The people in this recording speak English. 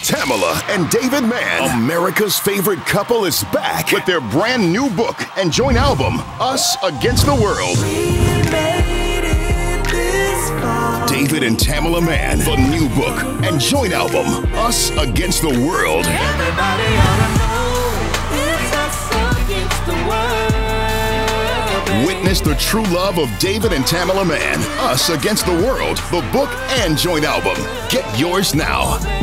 Tamela and David Mann, America's favorite couple, is back with their brand new book and joint album, Us Against the World. David and Tamela Mann, the new book and joint album, Us Against the World. Everybody ought to know it's us against the world. Witness the true love of David and Tamela Mann, Us Against the World, the book and joint album. Get yours now.